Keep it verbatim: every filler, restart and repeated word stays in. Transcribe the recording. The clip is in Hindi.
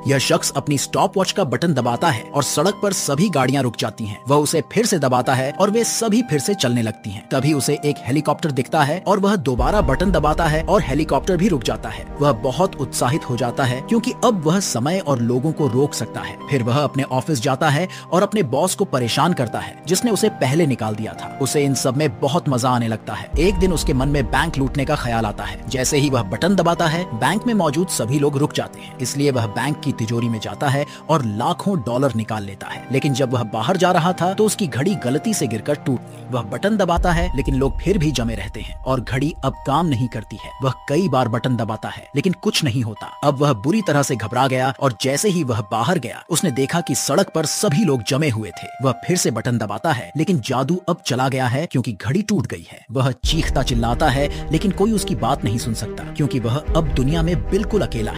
यह शख्स अपनी स्टॉप वॉच का बटन दबाता है और सड़क पर सभी गाड़ियां रुक जाती हैं। वह उसे फिर से दबाता है और वे सभी फिर से चलने लगती हैं। तभी उसे एक हेलीकॉप्टर दिखता है और वह दोबारा बटन दबाता है और हेलीकॉप्टर भी रुक जाता है। वह बहुत उत्साहित हो जाता है क्योंकि अब वह समय और लोगों को रोक सकता है। फिर वह अपने ऑफिस जाता है और अपने बॉस को परेशान करता है जिसने उसे पहले निकाल दिया था। उसे इन सब में बहुत मजा आने लगता है। एक दिन उसके मन में बैंक लूटने का ख्याल आता है। जैसे ही वह बटन दबाता है, बैंक में मौजूद सभी लोग रुक जाते हैं। इसलिए वह बैंक की तिजोरी में जाता है और लाखों डॉलर निकाल लेता है। लेकिन जब वह बाहर जा रहा था तो उसकी घड़ी गलती से गिरकर टूट गई। वह बटन दबाता है लेकिन लोग फिर भी जमे रहते हैं और घड़ी अब काम नहीं करती है। वह कई बार बटन दबाता है लेकिन कुछ नहीं होता। अब वह बुरी तरह से घबरा गया और जैसे ही वह बाहर गया, उसने देखा कि सड़क पर सभी लोग जमे हुए थे। वह फिर से बटन दबाता है लेकिन जादू अब चला गया है क्योंकि घड़ी टूट गई है। वह चीखता चिल्लाता है लेकिन कोई उसकी बात नहीं सुन सकता क्योंकि वह अब दुनिया में बिल्कुल अकेला है।